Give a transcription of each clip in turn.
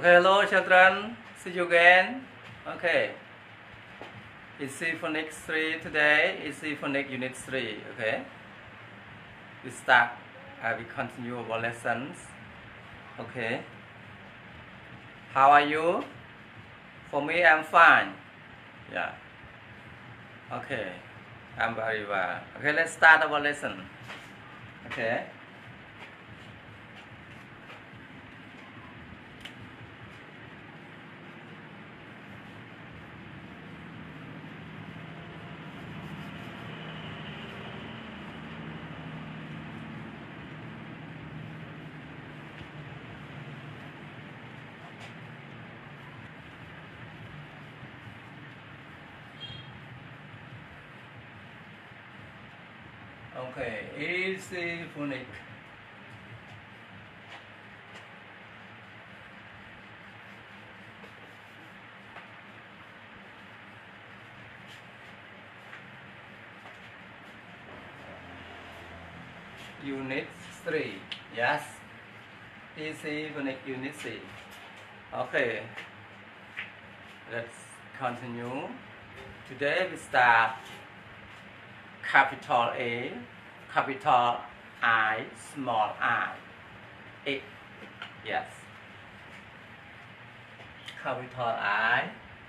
Okay, hello children. See you again. Okay. Easy phonics 3 today. Easy phonics unit 3. Okay. We start. We continue our lessons. Okay. How are you? For me, I'm fine. Yeah. Okay. I'm very well. Okay, let's start our lesson. Okay. Okay, easy phonics. Unit 3. Yes. Easy phonics unit 3. Okay. Let's continue. Today we start capital A, capital I, small I. It. Yes. Capital I.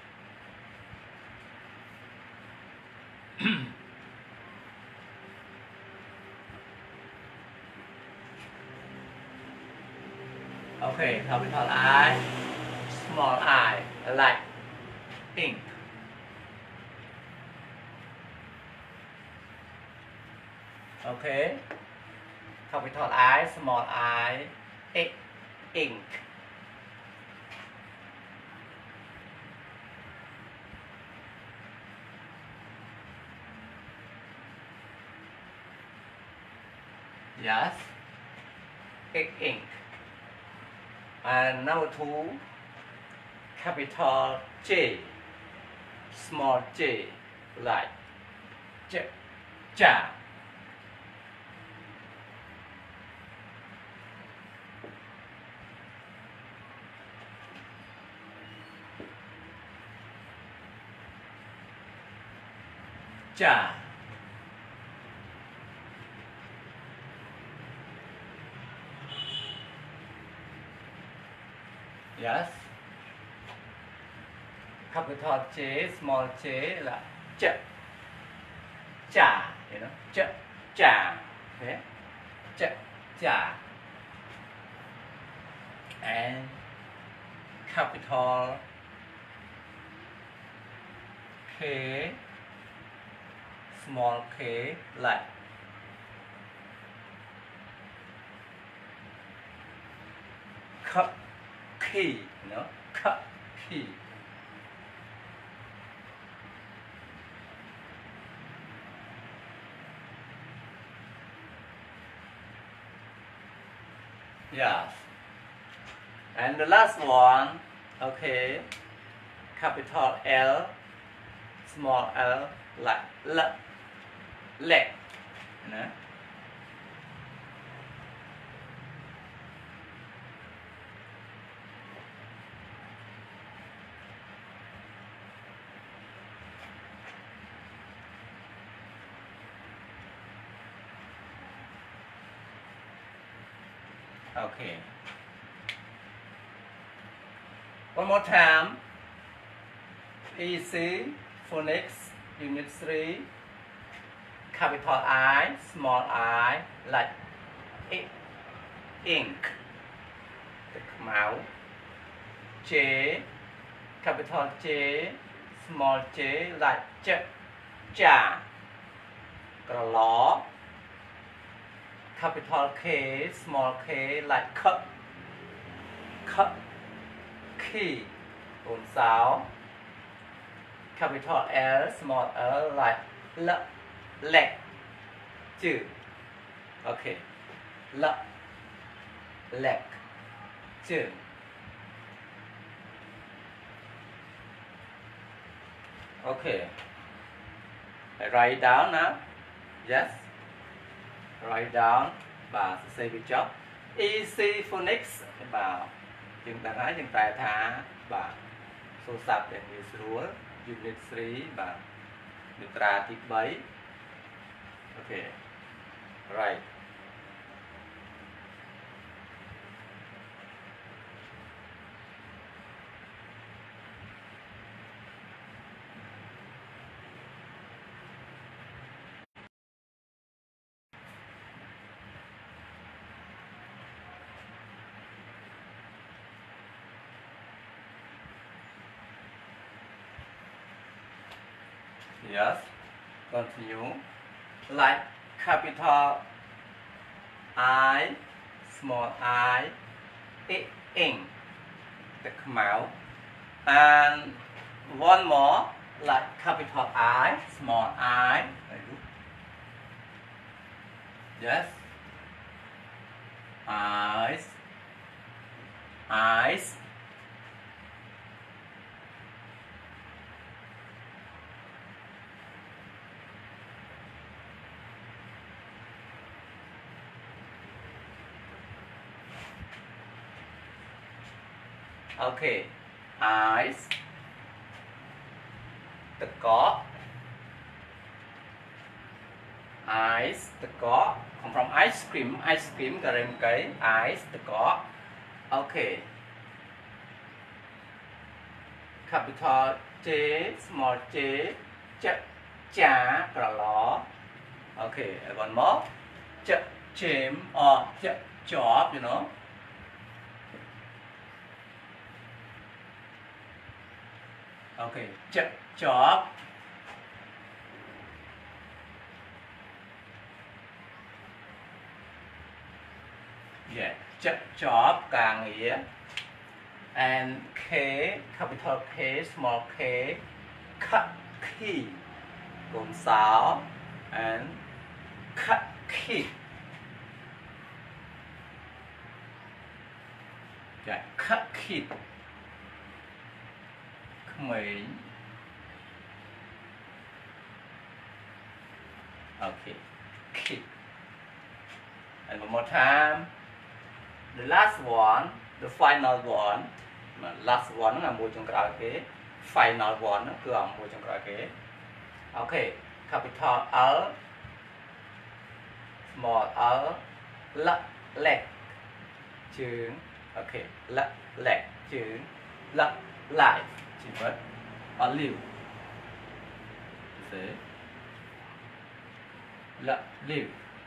Okay, capital I, small I, like ink. Okay, capital I, small I, ink. Yes, ink. And number 2, capital J, small j, like ja. Ja. Yes. Capital J, small j là ja, you know, ja. Okay. Ja. And capital K, small k, like key, you know, key. Yes. And the last one, okay, capital L, small l, like leg. You know? Okay. One more time. Easy phonics unit 3. Capital I, small I, like ink. Mouth. J, capital J, small j, like ja. Law. Capital K, small k, like key. Sao. Capital L, small l, like leg. Chữ. Okay. Leg. Chữ. Okay. Write down now. Yes. Write down và say good job. Easy phonics. Vào chừng ta nói chừng tại thả bà số sạp để người sửa unit 3 bà Mitra tip 7 ok right yes continue like capital I small I ing the mouth and one more like capital I small I yes eyes okay eyes the có eyes the có come from ice cream cả rem cái eyes the có okay capital J small j chả cả ló okay one more chim or job you know okay job yeah job càng nghĩa and K capital K small k cut key gồm 6 and cut key yeah, cut key Mỹ okay key and one more time the last one the final one last one là một trong cái kế final one cứ là một trong cái kế okay capital L small l leg chữ okay leg chữ life chỉ mất live thế live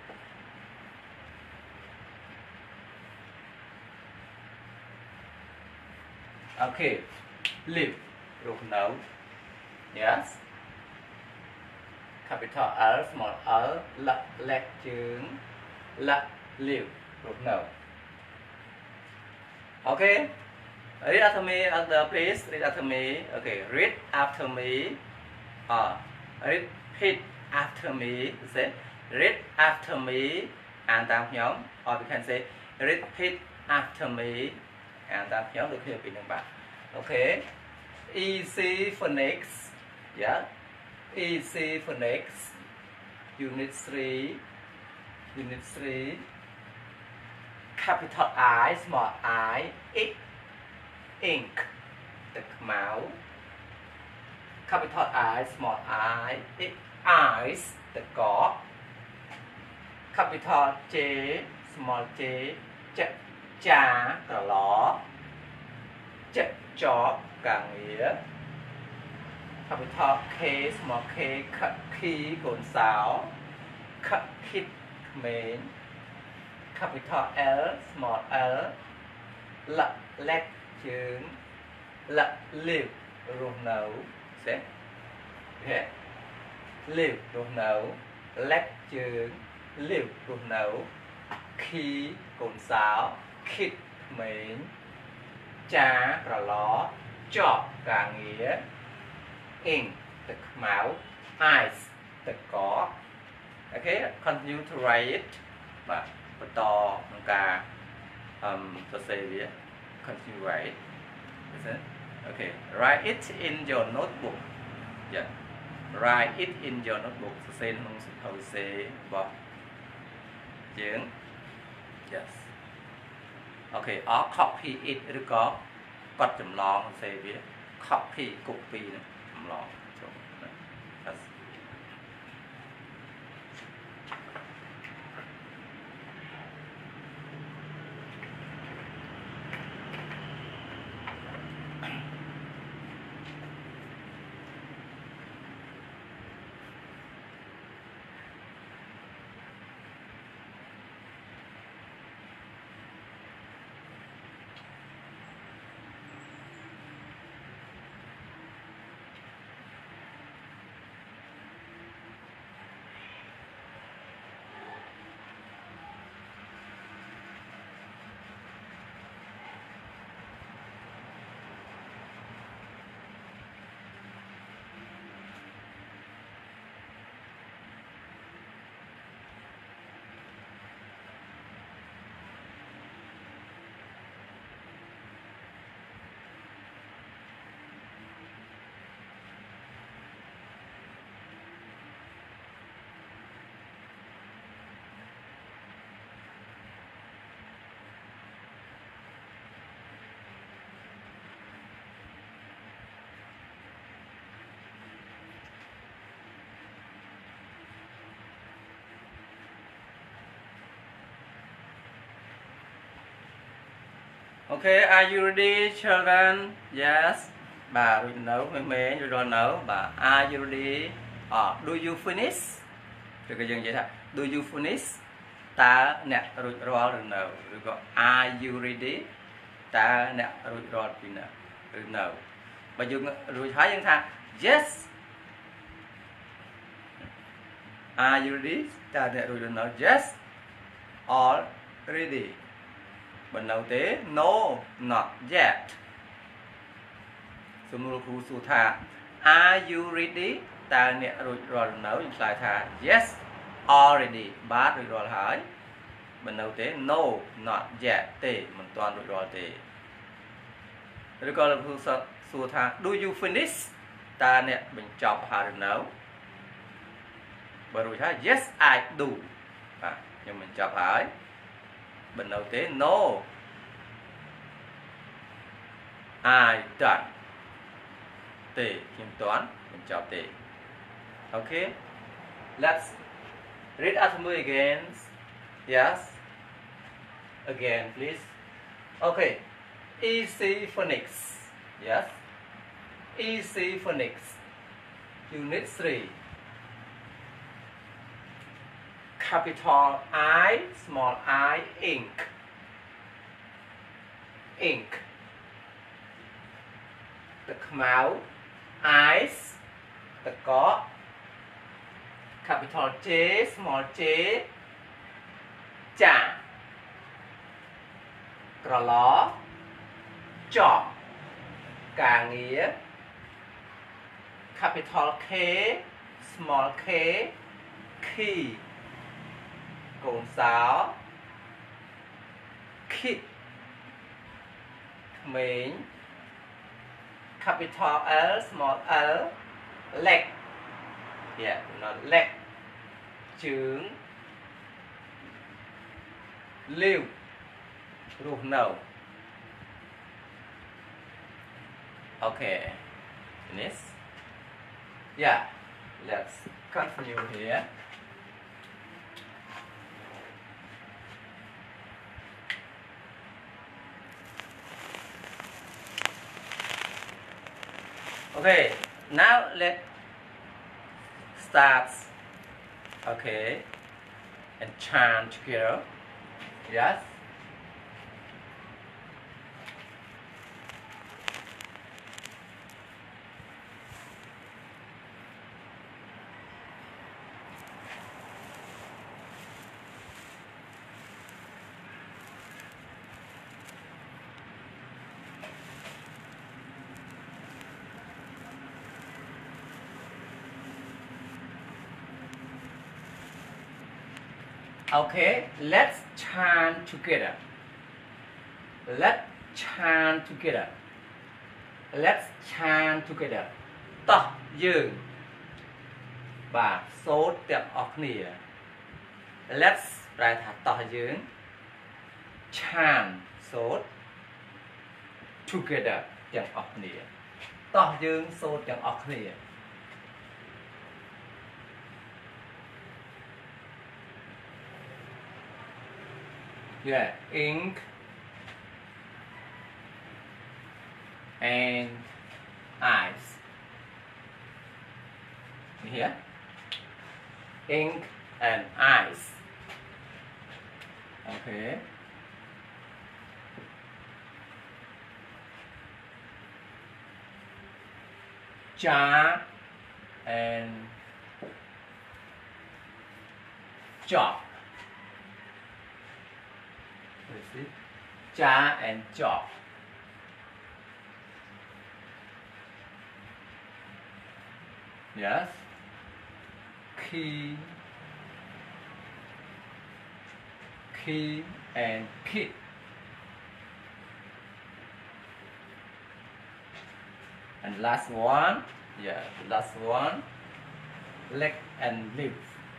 okay live rồi nấu yes capital L small leg chữ live rồi nấu okay read after me please read after me okay read after me repeat after me say read after me and tam nhóm or we can say repeat after me and tam nhóm được hiểu bằng bạn okay easy phonics yeah easy phonics unit 3 capital I small I ink the mouth capital I small I eyes the có capital J small j chả cả ló chó cả nghĩa capital K small k key cồn sáo kid mến capital L small l leg chữ live rồi nấu sẽ live rồi nấu leg chữ live rồi nấu khi cồn sáo kid mến cha cả ló chọ cả nghĩa ink the mouth eyes the có okay continue to write it và to cả to say it continue write is it okay write it in your notebook yeah write it in your notebook to say không how say about yes ok or copy it ឬក៏កត់ចម្លងសេវា copy copy ចម្លងចូល Okay, are you ready, children? Yes. Bà rồi nấu mẹ rồi nấu. Bà are you ready? Do you finish? Rồi cái vậy thôi. Do you finish? Ta nè rồi nấu. Rồi có are you ready? Ta nè rồi nấu. Bà dùng rồi thấyยังthà. Yes. Are you ready? Ta nè rồi nấu. Yes. All ready. Bên đầu tế no, not yet. Sumul khu su tha. Are you ready? Ta nè rồi nấu những lại tha. Yes, already. Bát rồi hỏi. Bên đầu tế no, not yet. Tê, mình toàn rồi tê. Rồi còn là khu su tha. Do you finish? Ta nè mình chọc hạ rồi nấu. Bên rồi tha. Yes, I do. Nhưng mình chọc hỏi. Bên đầu tế no, I done. Tê, kiểm toán, mình chọn tê. Okay, let's read after me again. Yes, again please. Okay, easy phonics. Yes, easy phonics. Unit 3. Capital I, small I, ink. Ink. The mouth, eyes, the có. Capital J, small j, chà.ក្រឡ chọ. Cả nghĩa. Capital K, small k, key. Cồn sáo. Kid. Mến. Capital L, small l, leg. Yeah, not leg. Chướng. Lưu. Ruột nầu. Okay. Finish. Yeah, let's continue here. Okay, now let's start. Okay, and chant together. Yes. Okay, let's chant together. Let's chant together. Let's chant together. Tỏ dương và số tiệm ọc nìa. Let's แปลថាតោះយើង chant សូ sốt together chẳng ọc nìa tỏ dương sốt chẳng ọc nìa yeah ink and eyes here ink and eyes okay jar and chalk let's see jar and chalk yes key and kid and last one yeah last one leg and leaf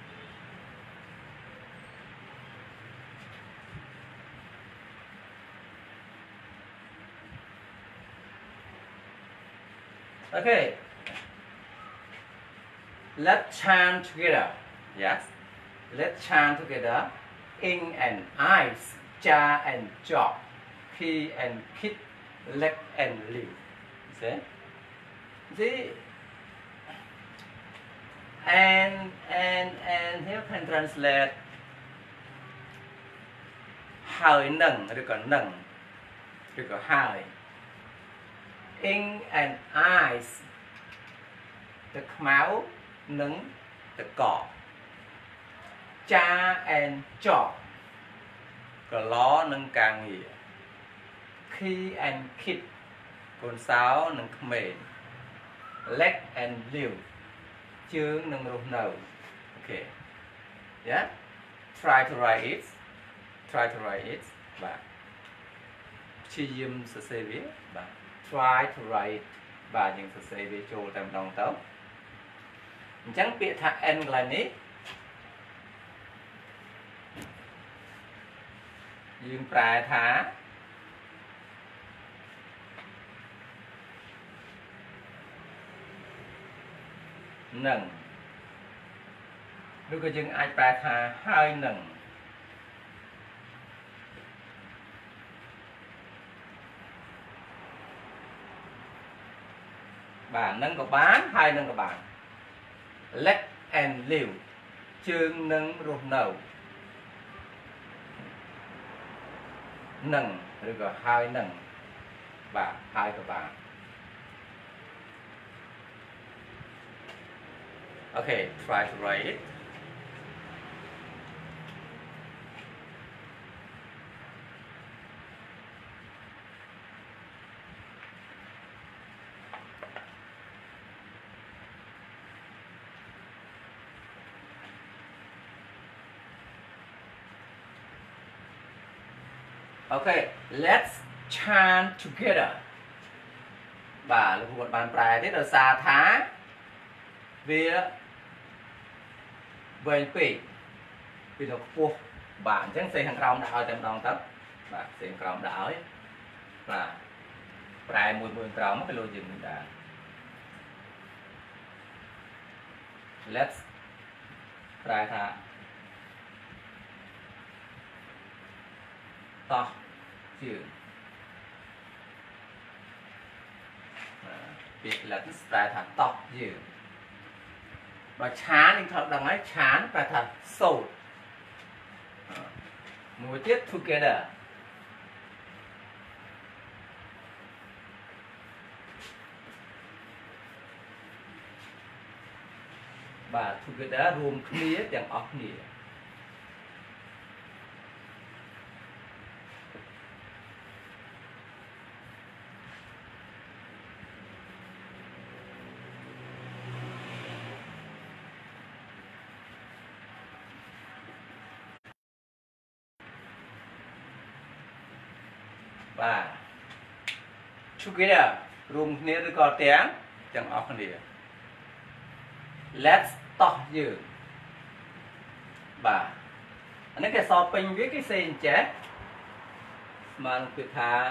okay let's chant together yes let's chant together ink and eyes jar and chalk key and kid leg and leaf see and here can translate hơi nâng rồi còn nâng rồi có hơi ink and eyes the máu nứng the cỏ cha and chalk có ló nâng càng nghĩa key and kid con sáo nâng khmền leg and liu chương nâng rụt nâu okay yeah try to write it và chi dùm sơ sê viết và try to write và những sơ sê viết cho tầm đồng tấu chẳng biết thạc n là ní dương prai thá nâng lúc có dừng ai prai thá hai nâng bà nâng của bán hai nâng của bạn leg and liu chương nâng ruột nầu nâng rồi có hai nâng và hai của bạn okay try to write it okay let's chant together và là một bàn bài thế là xa thá vì về vì nó cuộc bạn chẳng xây hàng rong đã ở trong đồng tấp và xây hàng rong đã ở và bài mùi rong cái lô dừng đã let's try thả to chữ việc là try thả to chữ và chán thì thật đằng ấy chán và thật sâu mùi tiết together và together rùm khía chẳng ọc nghĩa và together rùm khía rồi có tiếng chẳng ọc nghĩa let's talk you và anh cái so pin với cái sen chết mang biệt thà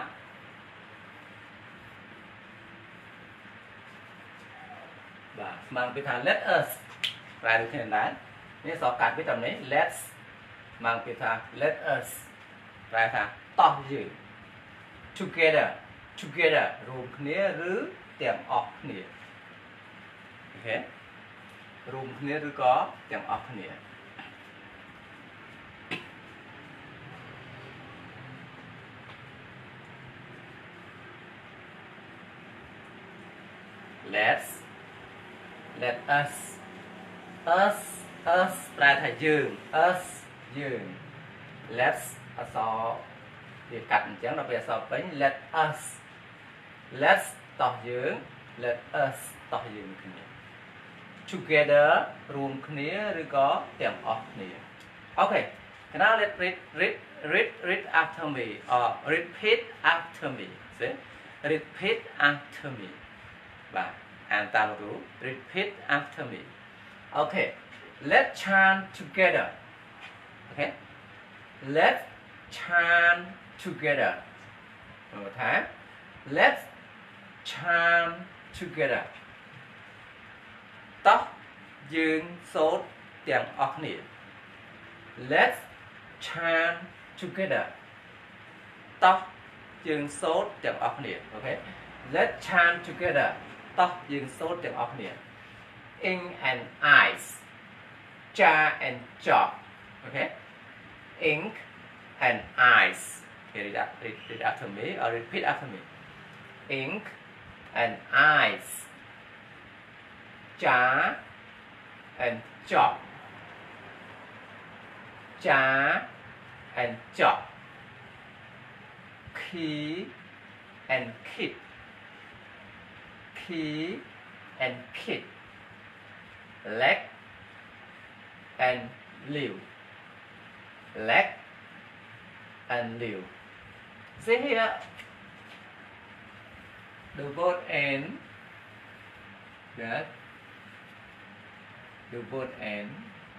và mang biệt thà let us lại được thế này nếu so cắt với tầm này let's mang biệt thà let us lại thà to gì together together rùm khné rứ tiệm ọt khné ok rùm khné rứ có tiệm ọt khné let us ra thầy dương us dương let's so thì cạnh chẳng là bây giờ bánh let us let's tỏ dương let us tỏ dương together room khné rồi có tiệm off khné okay now let's read after me or repeat after me see repeat after me và and tam rule repeat after me okay let's chant together okay let's chant together one more time let's chant together tóc dương sốt tiếng ọc nỉ let's chant together tóc dương sốt tiếng ọc nỉ okay let's chant together tóc dương sốt tiếng ọc nỉ ink and eyes cha and chalk okay ink and eyes okay, read after me or repeat after me ink and eyes cha and chalk cha and chalk key and kid key and kid leg and liu leg and liu see here the word and that the word and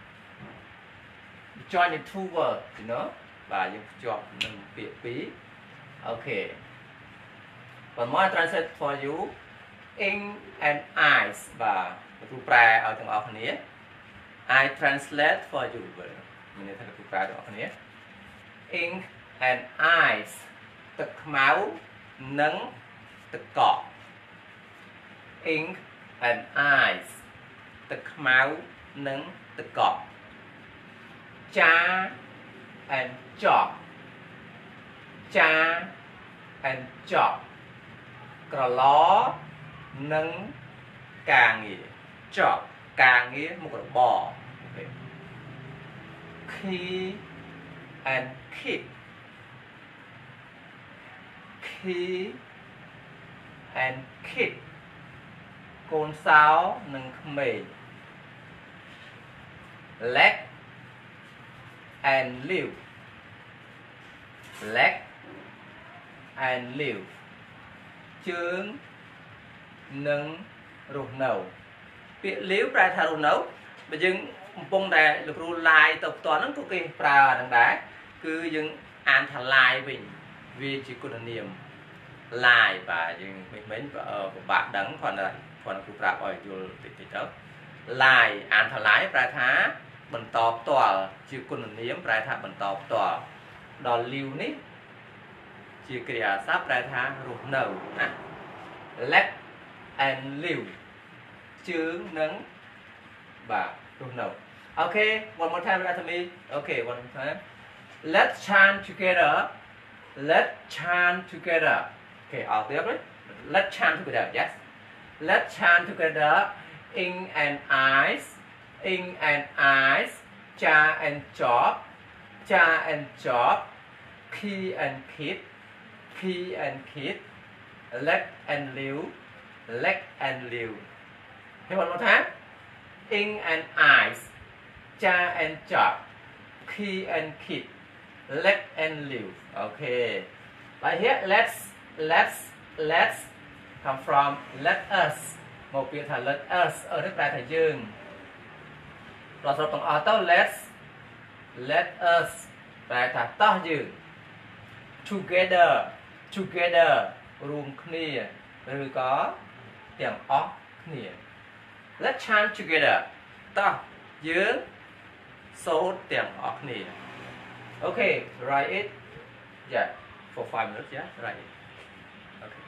join the two words you know và dùng chọn mình biệt phí okay còn moi translate for you ink and eyes và tôi prepare ở trong học này I translate for you mình thấy tôi prepare ở trong này ink and eyesទឹកខ្មៅនិងទឹកកក ink and eyes ទឹកខ្មៅនិងទឹកកក cha and chalk cha and chalk ក្រឡនិងការងារ chalk ការងារមុខរបរ key and kid key and kid កូនសោនិងក្មេង leg and live leg and live ជើងនិងរស់នៅពាក្យ live ប្រែថារស់នៅបើយើងកំពុងតែលោកគ្រូ lie ទៅផ្ទាល់ហ្នឹងក៏គេប្រើហ្នឹងដែរគឺយើងអានថា lie វិញវាជាគុណនាម lie បាទយើងមិនពិបាកដឹងគាត់គ្រូប្រាប់ឲ្យយល់តិចតិចទៅ lie អានថា lie ប្រែថាបន្តផ្ទាល់ជាគុណនាមប្រែថាបន្តផ្ទាល់ដល់ live នេះជាគ្រាសព្ទប្រែថារស់នៅណា let and live ជើងនិងបាទរស់នៅ okay one more time after me okay one more time let's chant together let's chant together okay all together let's chant together yes let's chant together ink and eyes ink and eyes cha and chalk cha and chalk key and kid key and kid leg and live leg and live hey one more time ink and eyes cha and chalk key and kid leg and live okay right here let's come from let us một biệt thà let us ở nước đại thái dương rồi sau đó let's let us đại thà to dương together together រួមគ្នាឬក៏ទាំងអស់គ្នា let's chant together តោះយើងសូត្រទាំងអស់គ្នា okay write it yeah for 5 minutes yeah write it okay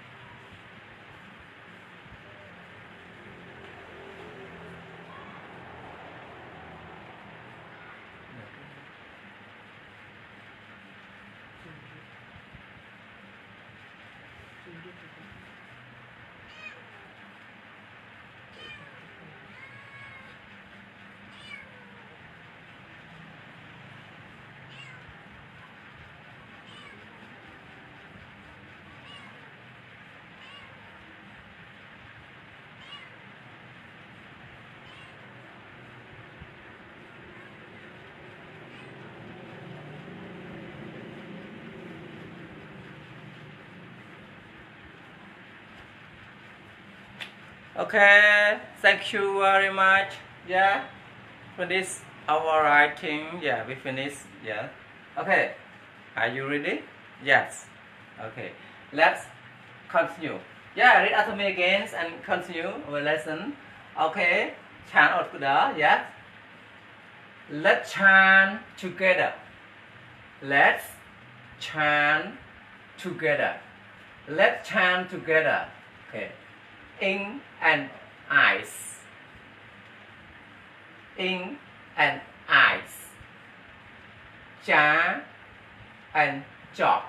Okay, thank you very much. Yeah, finish our writing. Yeah, we finish. Yeah. Okay, are you ready? Yes. Okay, let's continue. Yeah, read after me again and continue our lesson. Okay, chant out together. Yes. Let's chant together. Let's chant together. Let's chant together. Okay. Ink and ice. Ink and ice. Cha and chalk.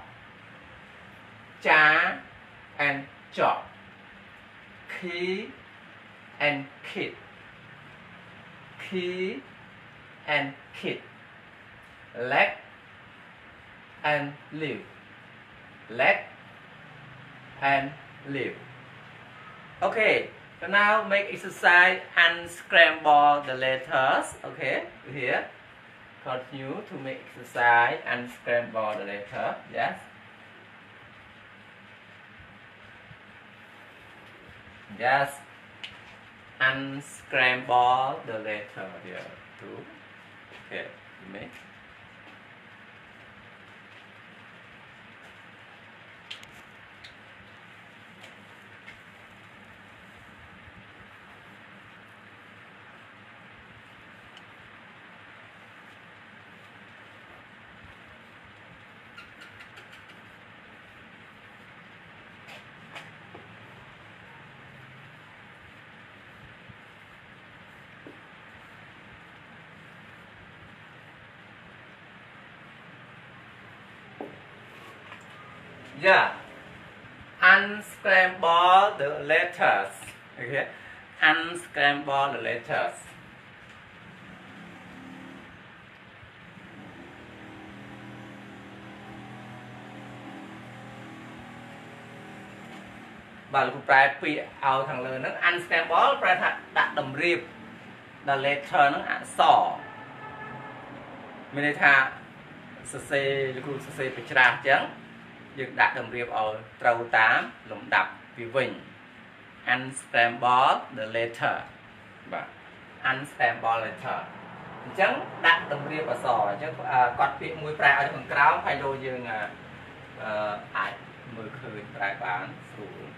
Cha and chalk. Key and kid. Key and kid. Leg and live. Leg and live. Okay, so now make exercise and scramble the letters. Okay, here. Continue to make exercise and scramble the letter. Yes. Yes. Unscramble the letter here too. Okay, you make. Yeah, unscramble the letters. Okay, unscramble the letters. Và lúc phải pi ao thằng lớn nó unscramble phải đặt đầm riệp the letter nó sỏ mình đây tha sê lúc sê phải tra chăng dựng đặt đầm riệp ở trâu tám lồng đập vì vinh unscramble the letter và unscramble letter chẳng đặt đầm riệp ở sò chứ còn việc mùi pra ở phần cáo phải đôi dương ai mùi khơi pra bán xuống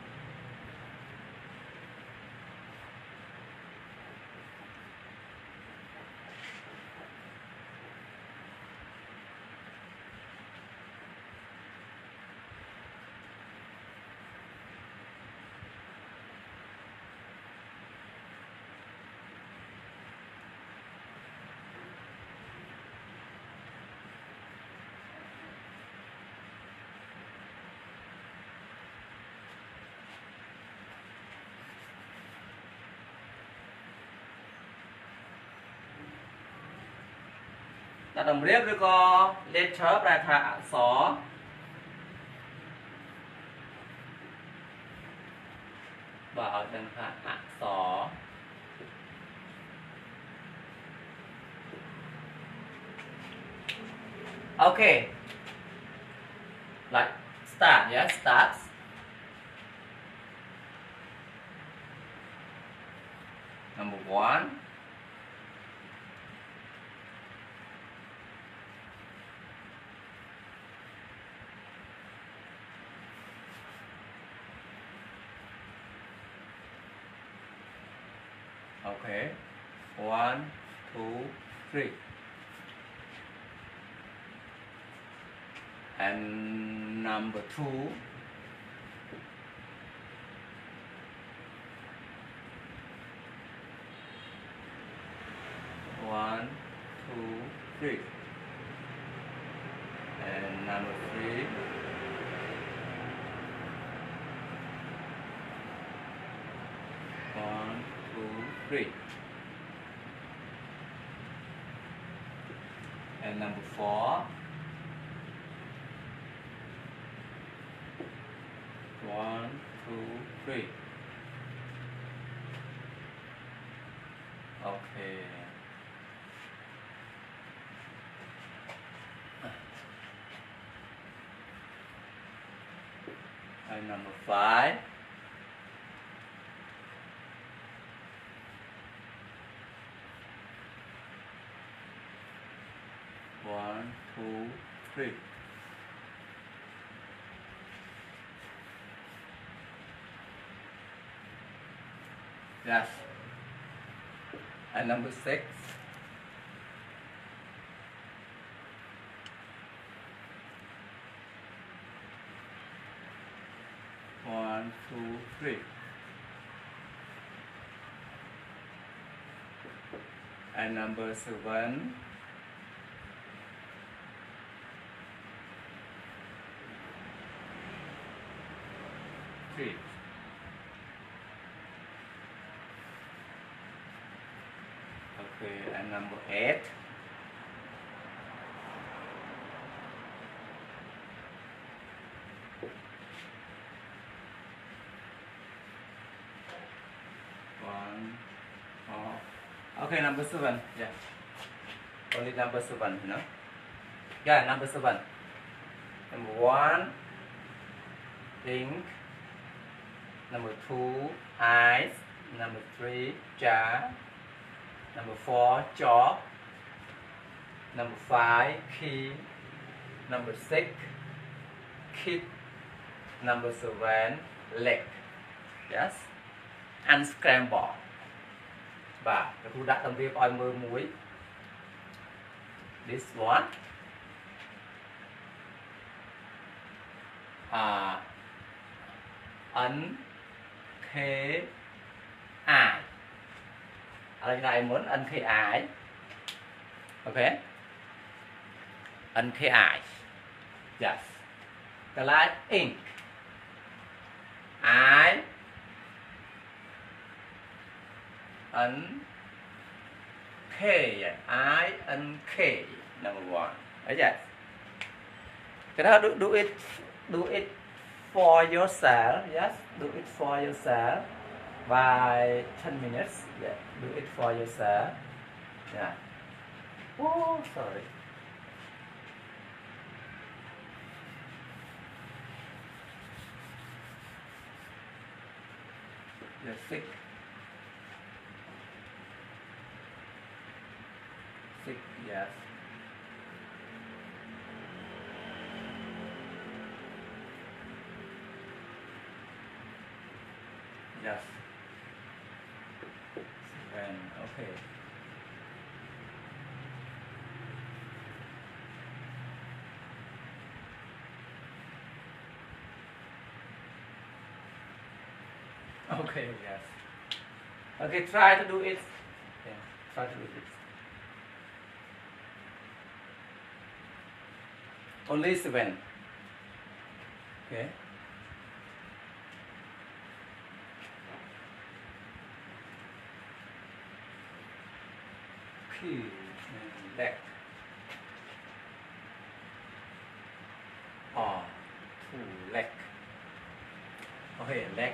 ta đồng riết với co letter ra thả xó và ở đằng thả xó okay like start yeah start number 1 2 Okay. 1, 2, 3. And number 2. 1, 2, 3. And number 3. 1, 2, 3. And number 4. 1, 2, 3. Okay. And number 5. 1, 2, 3. Yes. And number 6. 1, 2, 3. And number 7. 3. Okay, and number 8. 1. Oh. Okay, number 7. Yeah. Only number 7, you know? Yeah, number 7. Number 1, ink. Number 2, eyes. Number 3, jar. Number 4, jaw. Number 5, key. Number 6, kid. Number 7, leg. Yes. Unscramble. Và tôi đã tâm viết oi mơ muối. This one. Ấn khế ải. Ở đây này muốn ấn khế ải. Ok. Ấn khế ải. Yes. Cái lại ink. Ái. Ấn khế. Ái ấn khế. Number 1. Đấy chưa? Cái đó do it for yourself. Yes, do it for yourself by 10 minutes. Yeah, do it for yourself. Yeah. Oh, sorry. You're sick. Sick, yes. Yes. 7. Okay. Okay, yes. Okay, try to do it. Yeah, try to do it. Only 7. Okay. Key and leg. Or 2 leg. Okay, leg.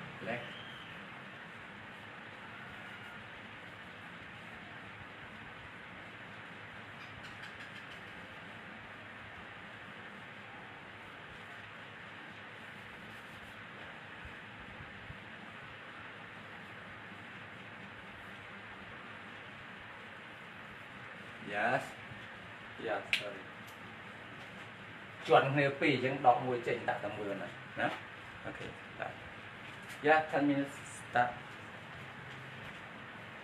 Yes. Yes, sorry. Chuẩn người pì nhưng đọc mùi chỉnh tại tầm 10 này. Đó. Okay. Right. Yeah, 10 minutes start.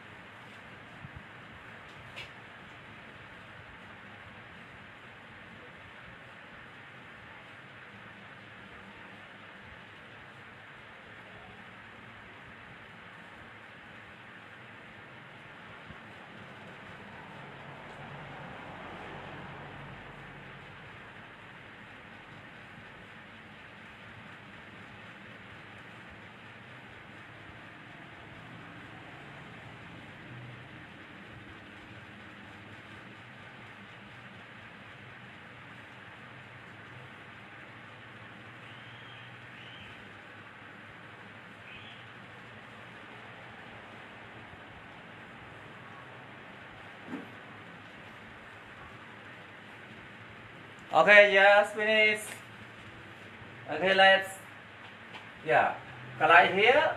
Okay, yes, finish. Okay, let's. Yeah. Like here.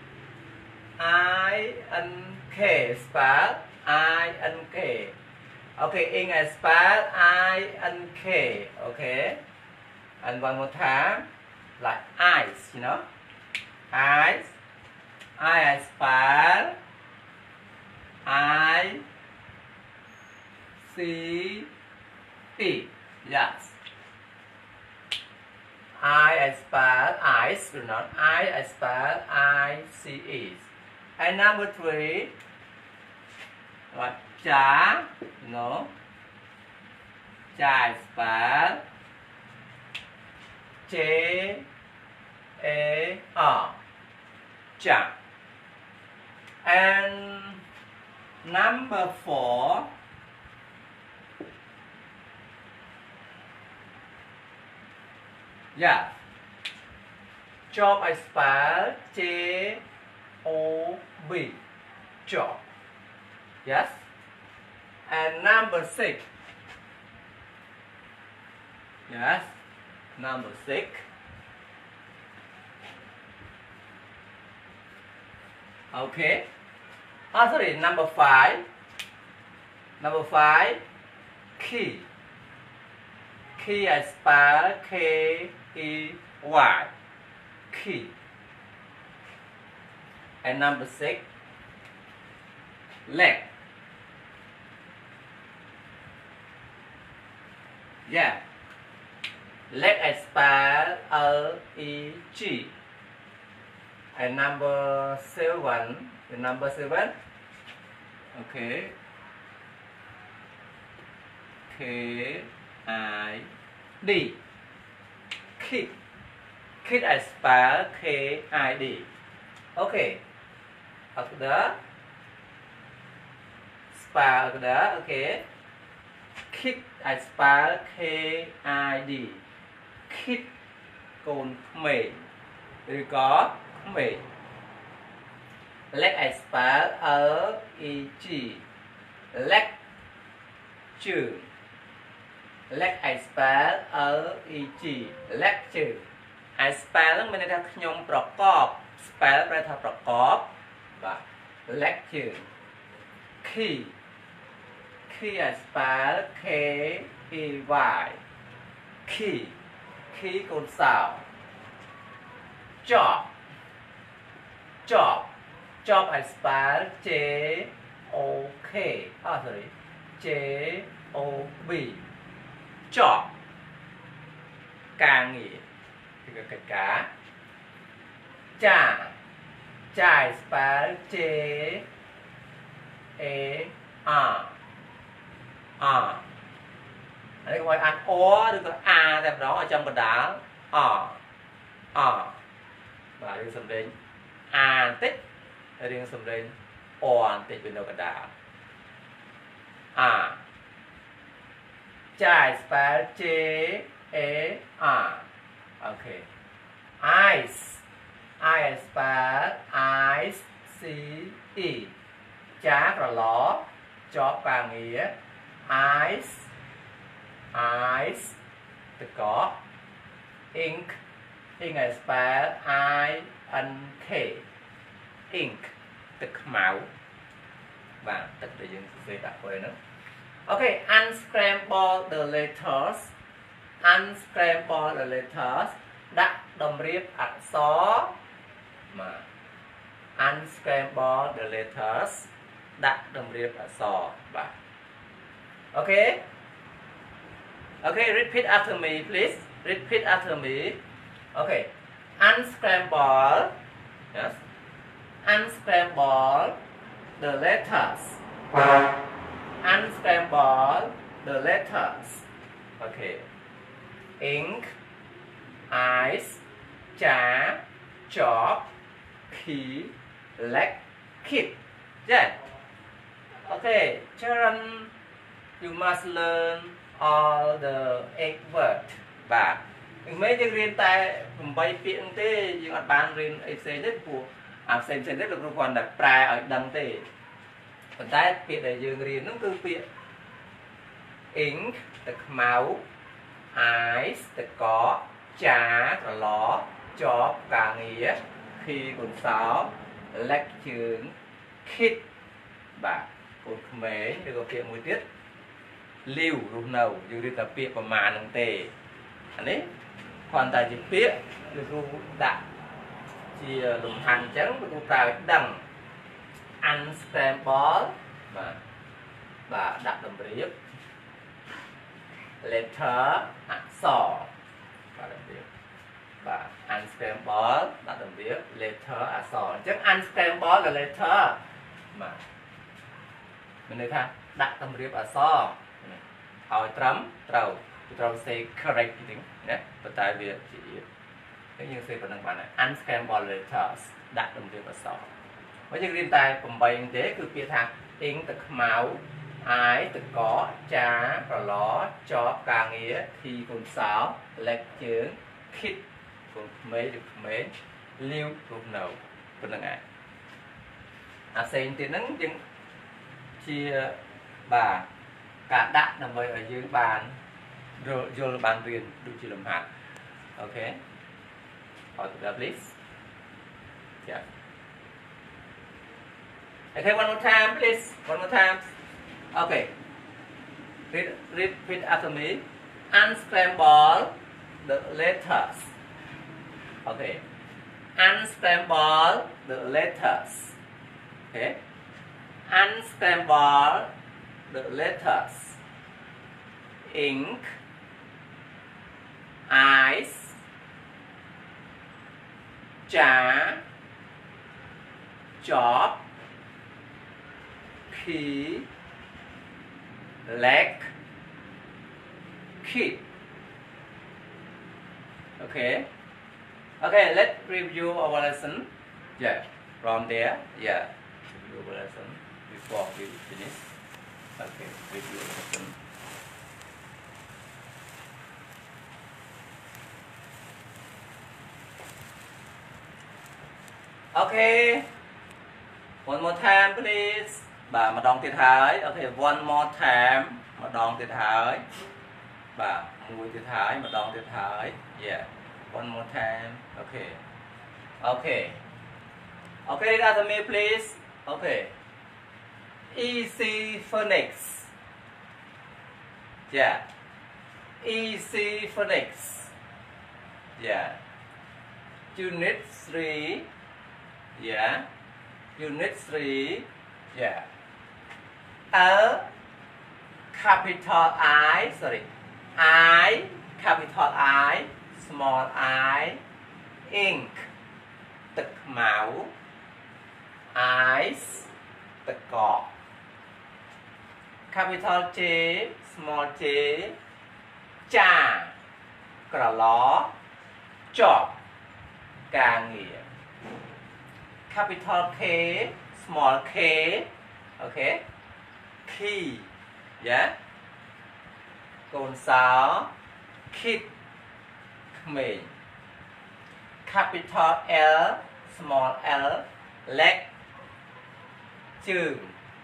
I-N-K spell I-N-K. Okay, in a spell I-N-K. Okay. And one more time. Like eyes, you know. Eyes. I spell I-C-E. Yes. I spell eyes, do not. I spell I-C-E. And number 3, what? Cha, no. Cha spell J-A-R. Cha. And number 4, yeah. Job I spell J-O-B. Job. Yes. And number 6. Yes. Number 6. Okay. Oh, sorry. Number 5. Number 5. Key. Key I spell K-E-Y. Key. And number 6. Leg. Yeah. Leg I spell L-E-G. And number 7. The number 7. Okay. K-I-D. Kid. Kid I spell K-I-D. Okay. Up there. Spell up there. Okay. Kid I spell K-I-D. Kid cồn mề. Rồi có mề. Leg I spell L-E-G. Lecture. Leg I spell L-E-G. Lecture. I spell มันจะขยมประกอบ spell แปลว่าประกอบ lecture. Key. Key I spell K-E-Y. Key. Key កូនសោ Job. Job. Job I spell J-O-K. Oh, sorry. J-O-B. Job. ការងារ thì có cái cá. Cha. Cha I spell J-A-R. R. Ở đây gọi ăn O, đừng có A đẹp đó ở trong cái đá. R. R. Và đừng xâm đến A tích. Đừng xâm đến O tích bên đầu cái đá. R. Cha I spell J-A-R. Okay. Eyes. I spell I-C-E. Chá và ló. Chó và nghĩa. Eyes. Eyes. Từ có. Ink. Ink I spell I-N-K. Ink. Từ máu. Và từ để dùng sẽ đặt quên nữa. Okay. Unscramble the letters. Unscramble the letters. Đặt đồng riêng ạch xó mà unscramble the letters. Đặt đồng riêng ạch xó và okay. Okay, repeat after me please. Repeat after me. Okay. Unscramble. Yes. Unscramble the letters. Unscramble the letters. Okay. Ink. Eyes, cha, chop, key, leg, kid. Yeah. Okay, children, you must learn all the 8 words. Và mấy chương riêng tại bay phiện thế, nhưng mà bạn riêng xem rất của xem rất là còn đặt prai ở đằng thế. Còn tại phiện để dương riêng nó cứ phiện ink, the máu, eyes từ có chá và ló job cả nghĩa khi còn sáu lách chướng kid bà còn mấy được có chuyệnមួយទៀត lưu lúc nào dù đi tập việc của mà nâng tề anh ấy còn tại chỉ biết được luôn đặt chỉ lùng hành trắng của chúng ta đằng unstable và đặt đồng riết letter xỏ và đồng riết và unstable đặt đồng riết letter xỏ chắc unstable là letter mà mình nói tha đặt đồng riết xỏ hỏi trấm trầu trầu say correct tiếng nhé và tại vì chỉ cái như say phần năng bản này unscrambled letters đặt đồng riết xỏ với những liên tài cùng bày như thế cứ phía thang tiếng từ máu ái từ có trá và ló cho cả nghĩa thì còn sáu lệch chướng khít còn mấy được mấy lưu lúc nào phần năng ai xem tiếng nắng nhưng chia bà cả đạn là mới ở dưới bàn rồi vô bàn riêng đủ chỉ làm hạt ok hỏi từ please yeah. Okay, one more time, please. One more time. Okay. Repeat after me. Unscramble the letters. Okay. Unscramble the letters. Okay. Unscramble the letters. Ink. Eyes. Jar. Job. Key, leg, kid. Okay. Okay, let's review our lesson. Yeah, from there. Yeah, review our lesson before we finish. Okay, review our lesson. Okay. One more time, please. Bà mà đong tiết hái. Ok, one more time mà đong tiết hái. Bà mùi tiết hái mà đong tiết hái. Yeah, one more time. Ok. Ok. Ok, read after me please. Ok. Easy phonics. Yeah. Easy phonics. Yeah. Unit 3. Yeah. Unit 3. Yeah. Capital I, sorry, I, capital I, small I, ink, tực máu, eyes, tực cọ, capital J, small J, cha, cỏ ló, chọp, cà nghĩa, capital K, small K, okay, key, yeah, con sáu, kid, mình, capital L, small L, leg, chừng,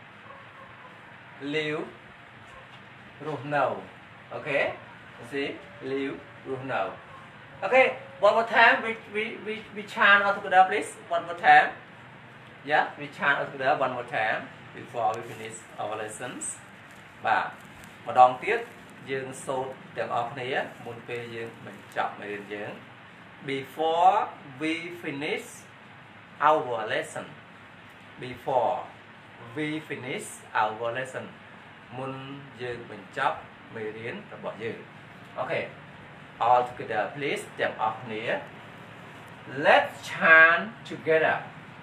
liu, ruột nầu, okay, see, liu, ruột nầu, okay, one more time, we chant all together, please, one more time. Yeah, we chant all together one more time before we finish our lessons. Và một đòn tiếp dương sốt tiếng ọc này muốn về dương mình chọn mình đến dương. Before we finish our lesson. Before we finish our lesson. Muốn dương mình chọn mình đến và bỏ dương. Okay. All together please tiếng ọc này. Let's chant together.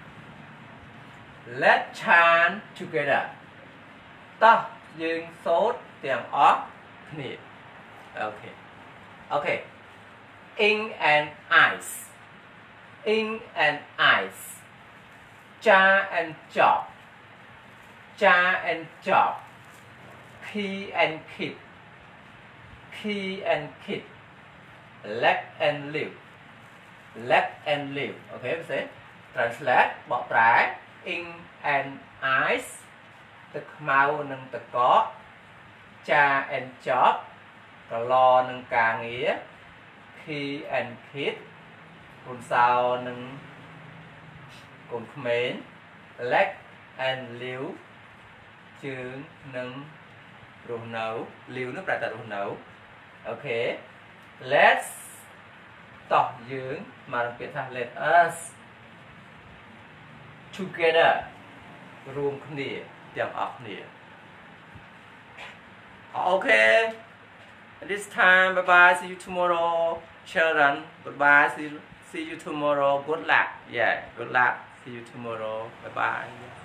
Let's chant together. Ta dương sốt tiếng óc nè. Okay. Okay. Ink and eyes. Ink and eyes. Cha and chop. Cha and chop. Key and kid. Key and kid. Leg and live. Leg and live. Okay, we say. Translate. Bỏ trái. Ink and eyes, tực màu nâng tực có, cha and chop, lo nâng càng nghĩa khi and kid con sao nâng con mến leg and liu chừng nâng đồ nấu liu nó phải là đồ nấu ok let's tỏ dưỡng mà nó biết let us together roomគ្នាទាំងអស់គ្នា okay this time bye bye see you tomorrow children goodbye see you tomorrow good luck yeah good luck see you tomorrow bye bye